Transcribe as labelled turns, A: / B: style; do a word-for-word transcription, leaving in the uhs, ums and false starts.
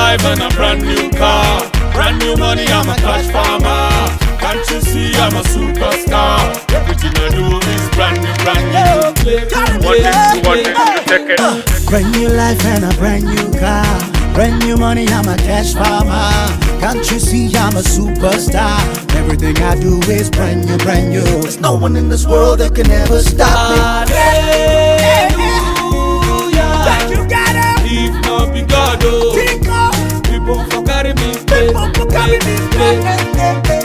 A: life and a brand new car. Brand new money, I'm a cash farmer. Can't you see I'm a superstar? Everything I do is brand new, brand new. One day, one day, take it.
B: Brand new life and a brand new car. Brand new money, I'm a cash farmer. Can't you see I'm a superstar? Everything I do is brand new, brand new. There's no one in this world that can ever stop me.
A: Hallelujah.
B: You gotta
A: if not be God, oh,
B: think of
A: people for carry me.
B: people for carry me.